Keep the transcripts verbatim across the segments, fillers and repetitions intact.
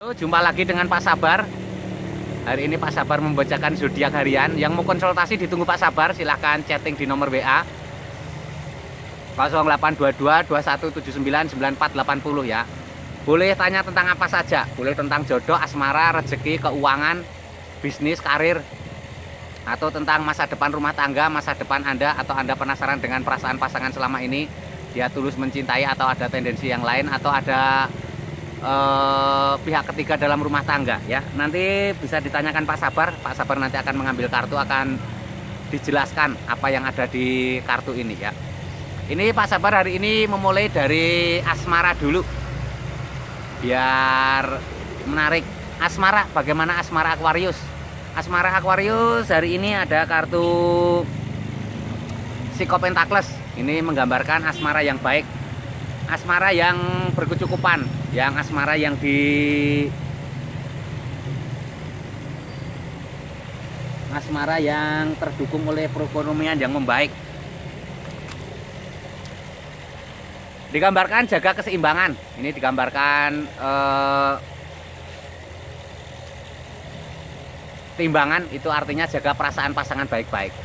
Jumpa lagi dengan Pak Sabar. Hari ini Pak Sabar membacakan zodiak harian. Yang mau konsultasi ditunggu Pak Sabar, silahkan chatting di nomor W A nol delapan dua dua dua satu tujuh sembilan sembilan empat delapan nol ya. Boleh tanya tentang apa saja, boleh tentang jodoh, asmara, rezeki, keuangan, bisnis, karir, atau tentang masa depan rumah tangga, masa depan Anda, atau Anda penasaran dengan perasaan pasangan selama ini, dia tulus mencintai atau ada tendensi yang lain, atau ada Uh, pihak ketiga dalam rumah tangga ya. Nanti bisa ditanyakan Pak Sabar. Pak Sabar nanti akan mengambil kartu, akan dijelaskan apa yang ada di kartu ini ya. Ini Pak Sabar hari ini memulai dari asmara dulu biar menarik. Asmara, bagaimana asmara Aquarius? Asmara Aquarius hari ini ada kartu Six of Pentacles. Ini menggambarkan asmara yang baik, asmara yang berkecukupan, yang asmara yang di asmara yang terdukung oleh perekonomian yang membaik. Digambarkan jaga keseimbangan. Ini digambarkan eh, timbangan, itu artinya jaga perasaan pasangan baik-baik.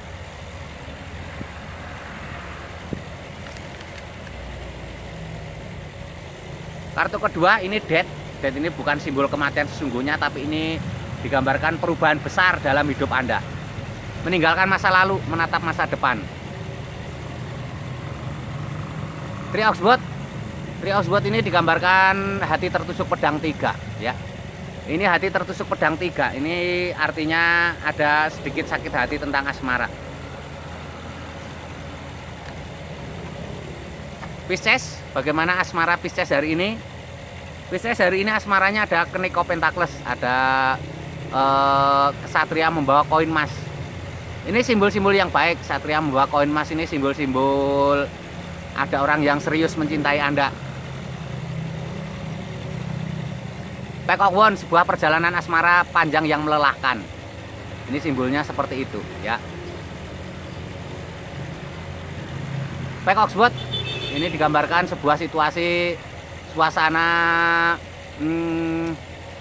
Kartu kedua ini death. Death ini bukan simbol kematian sesungguhnya, tapi ini digambarkan perubahan besar dalam hidup Anda. Meninggalkan masa lalu, menatap masa depan. Three of Swords. Three of Swords ini digambarkan hati tertusuk pedang tiga ya. Ini hati tertusuk pedang tiga. Ini artinya ada sedikit sakit hati tentang asmara. Pisces, bagaimana asmara Pisces hari ini? Pisces hari ini asmaranya ada Knight of Pentacles, ada eh, kesatria membawa koin emas. Ini simbol-simbol yang baik. Satria membawa koin emas ini simbol-simbol ada orang yang serius mencintai Anda. Pack of Wands, sebuah perjalanan asmara panjang yang melelahkan. Ini simbolnya seperti itu ya. Pack of Swords ini digambarkan sebuah situasi, suasana hmm,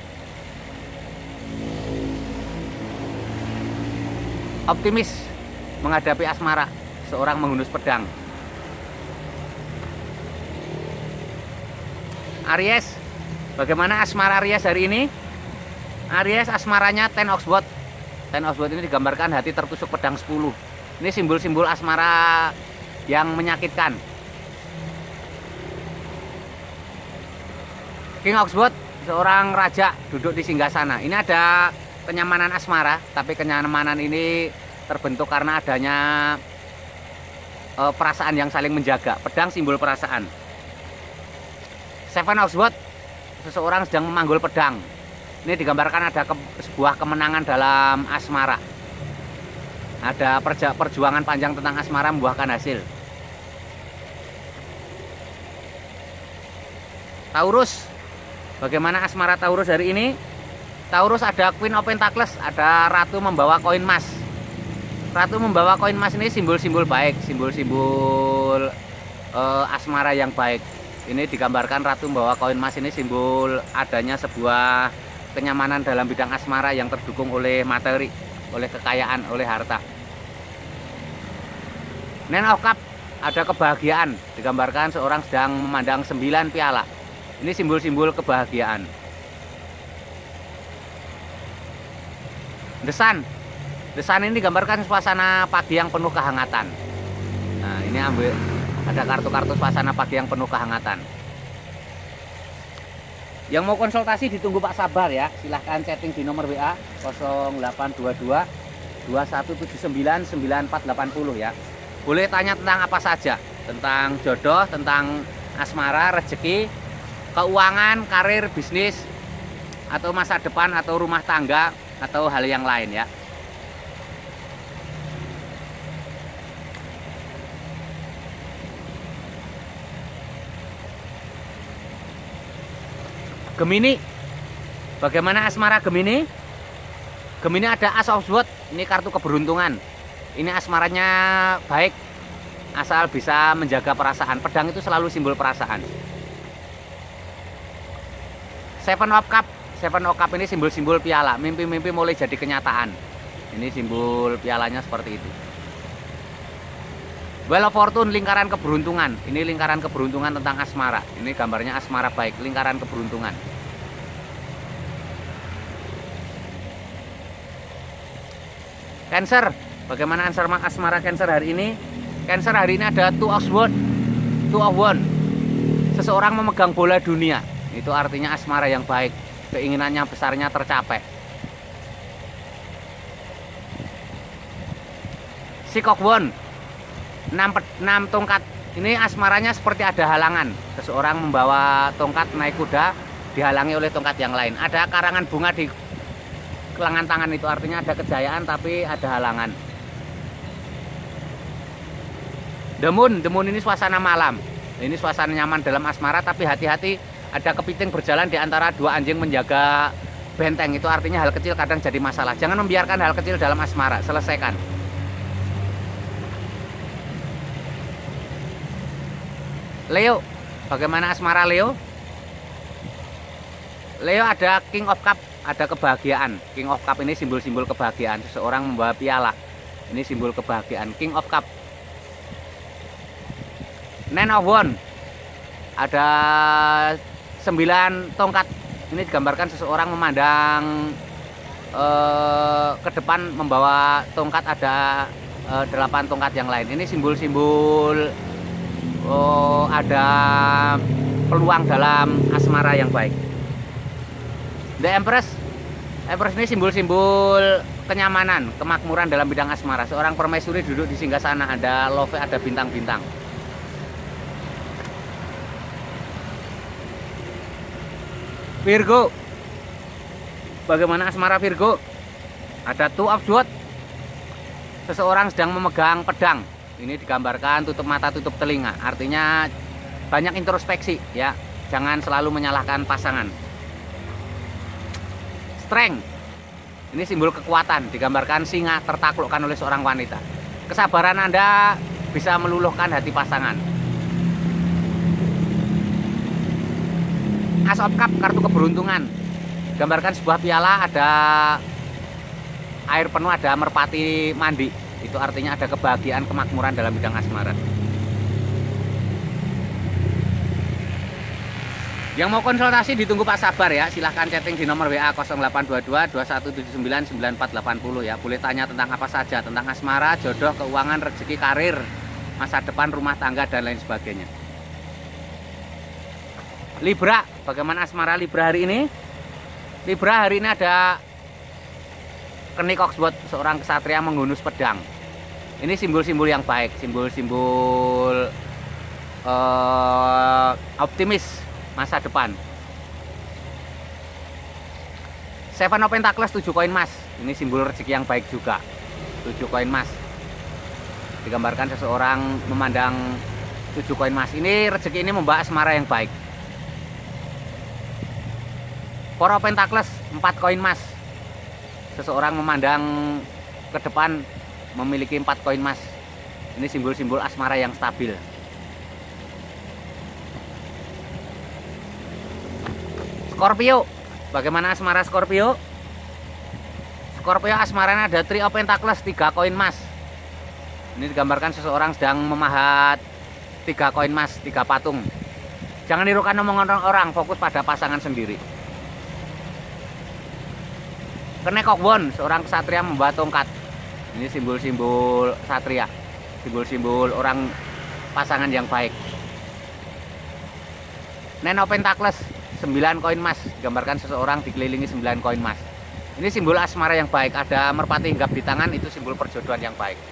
optimis menghadapi asmara, seorang menghunus pedang. Aries, bagaimana asmara Aries hari ini? Aries asmaranya Ten of Swords. Ten of Swords ini digambarkan hati tertusuk pedang sepuluh. Ini simbol-simbol asmara yang menyakitkan. King of Swords, seorang raja duduk di singgasana. Ini ada kenyamanan asmara, tapi kenyamanan ini terbentuk karena adanya e, perasaan yang saling menjaga. Pedang simbol perasaan. Seven of Swords, seseorang sedang memanggul pedang. Ini digambarkan ada ke, sebuah kemenangan dalam asmara. Ada perja, perjuangan panjang tentang asmara membuahkan hasil. Taurus, bagaimana asmara Taurus hari ini? Taurus ada Queen of Pentacles, ada ratu membawa koin emas. Ratu membawa koin emas ini simbol-simbol baik, simbol-simbol uh, asmara yang baik. Ini digambarkan ratu membawa koin emas ini simbol adanya sebuah kenyamanan dalam bidang asmara yang terdukung oleh materi, oleh kekayaan, oleh harta. Nine of Cups, ada kebahagiaan, digambarkan seorang sedang memandang sembilan piala. Ini simbol-simbol kebahagiaan. The Sun. The Sun ini digambarkan suasana pagi yang penuh kehangatan. Nah, ini ambil ada kartu-kartu suasana pagi yang penuh kehangatan. Yang mau konsultasi ditunggu Pak Sabar ya. Silahkan chatting di nomor W A nol delapan dua dua dua satu tujuh sembilan sembilan empat delapan nol ya. Boleh tanya tentang apa saja, tentang jodoh, tentang asmara, rezeki, keuangan, karir, bisnis, atau masa depan, atau rumah tangga, atau hal yang lain ya. Gemini, bagaimana asmara Gemini? Gemini ada Ace of Swords, ini kartu keberuntungan. Ini asmaranya baik, asal bisa menjaga perasaan. Pedang itu selalu simbol perasaan. Seven of Cup. Seven of Cup ini simbol-simbol piala. Mimpi-mimpi mulai jadi kenyataan. Ini simbol pialanya seperti itu. Wheel of Fortune, lingkaran keberuntungan. Ini lingkaran keberuntungan tentang asmara. Ini gambarnya asmara baik, lingkaran keberuntungan. Cancer, bagaimana asmara Cancer hari ini? Cancer hari ini ada Two of Swords, Two of Wands. Seseorang memegang bola dunia. Itu artinya asmara yang baik. Keinginannya besarnya tercapai. Six of Wands, enam tongkat. Ini asmaranya seperti ada halangan. Seseorang membawa tongkat naik kuda, dihalangi oleh tongkat yang lain. Ada karangan bunga di lengan tangan, itu artinya ada kejayaan tapi ada halangan. The Moon, The Moon ini suasana malam. Ini suasana nyaman dalam asmara, tapi hati-hati, ada kepiting berjalan di antara dua anjing menjaga benteng. Itu artinya hal kecil kadang jadi masalah. Jangan membiarkan hal kecil dalam asmara, selesaikan. Leo, bagaimana asmara Leo? Leo ada King of Cup, ada kebahagiaan. King of Cup ini simbol-simbol kebahagiaan. Seseorang membawa piala. Ini simbol kebahagiaan. King of Cup. Nine of Wands, ada sembilan tongkat. Ini digambarkan seseorang memandang eh, ke depan membawa tongkat, ada eh, delapan tongkat yang lain. Ini simbol-simbol oh, ada peluang dalam asmara yang baik. The Empress, Empress ini simbol-simbol kenyamanan, kemakmuran dalam bidang asmara. Seorang permaisuri duduk di singgasana, ada love, ada bintang-bintang. Virgo, bagaimana asmara Virgo? Ada Two of Swords, seseorang sedang memegang pedang. Ini digambarkan tutup mata, tutup telinga. Artinya banyak introspeksi ya. Jangan selalu menyalahkan pasangan. Strength, ini simbol kekuatan. Digambarkan singa tertaklukkan oleh seorang wanita. Kesabaran Anda bisa meluluhkan hati pasangan. As of Cup, kartu keberuntungan. Gambarkan sebuah piala, ada air penuh, ada merpati mandi. Itu artinya ada kebahagiaan, kemakmuran dalam bidang asmara. Yang mau konsultasi ditunggu Pak Sabar ya. Silahkan chatting di nomor W A nol delapan dua dua dua satu tujuh sembilan sembilan empat delapan nol ya. Boleh tanya tentang apa saja, tentang asmara, jodoh, keuangan, rezeki, karir, masa depan, rumah tangga, dan lain sebagainya. Libra, bagaimana asmara Libra hari ini? Libra hari ini ada kenik Oxford, seorang kesatria menghunus pedang. Ini simbol-simbol yang baik, simbol-simbol uh, optimis masa depan. Seven of Pentacles, tujuh koin emas. Ini simbol rezeki yang baik juga. tujuh koin emas. Digambarkan seseorang memandang tujuh koin emas. Ini rezeki ini membawa asmara yang baik. Four of Pentacles, empat koin emas. Seseorang memandang ke depan memiliki empat koin emas. Ini simbol-simbol asmara yang stabil. Scorpio, bagaimana asmara Scorpio? Scorpio asmaranya ada Three of Pentacles, tiga koin emas. Ini digambarkan seseorang sedang memahat tiga koin emas, tiga patung. Jangan nirukan omongan orang, fokus pada pasangan sendiri. Kenek of Wands, seorang ksatria membawa tongkat. Ini simbol-simbol satria, simbol-simbol orang pasangan yang baik. Nine of Pentacles, sembilan koin emas. Digambarkan seseorang dikelilingi sembilan koin emas. Ini simbol asmara yang baik. Ada merpati hinggap di tangan, itu simbol perjodohan yang baik.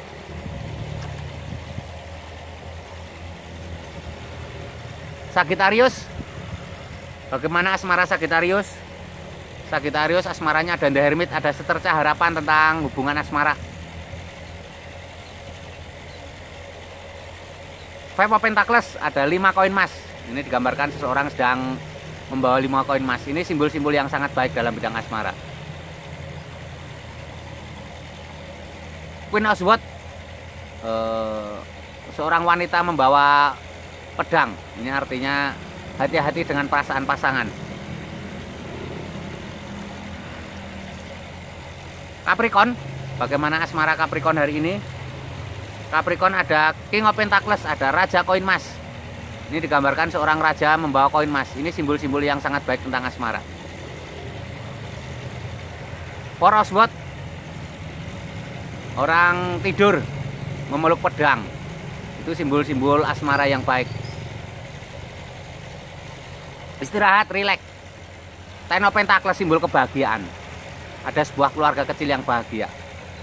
Sagittarius, bagaimana asmara Sagittarius? Sagittarius asmaranya ada The Hermit, ada secercah harapan tentang hubungan asmara. Five of Pentacles, ada lima koin emas. Ini digambarkan seseorang sedang membawa lima koin emas. Ini simbol-simbol yang sangat baik dalam bidang asmara. Queen of Swords, eh, seorang wanita membawa pedang. Ini artinya hati-hati dengan perasaan pasangan. Capricorn. Bagaimana asmara Capricorn hari ini? Capricorn ada King of Pentacles, ada Raja Koin Mas. Ini digambarkan seorang raja membawa koin emas. Ini simbol-simbol yang sangat baik tentang asmara. Four of Swords, orang tidur memeluk pedang. Itu simbol-simbol asmara yang baik. Istirahat, rileks. Ten of Pentacles, simbol kebahagiaan. Ada sebuah keluarga kecil yang bahagia.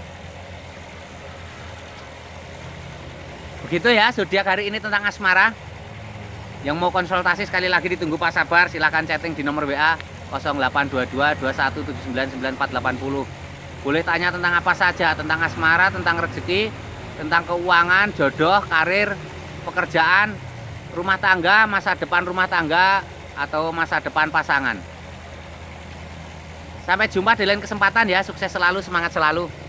Begitu ya zodiak hari ini tentang asmara. Yang mau konsultasi sekali lagi ditunggu Pak Sabar, silahkan chatting di nomor W A nol delapan dua dua dua satu tujuh sembilan sembilan empat delapan nol. Boleh tanya tentang apa saja, tentang asmara, tentang rezeki, tentang keuangan, jodoh, karir, pekerjaan, rumah tangga, masa depan rumah tangga, atau masa depan pasangan. Sampai jumpa di lain kesempatan ya, sukses selalu, semangat selalu.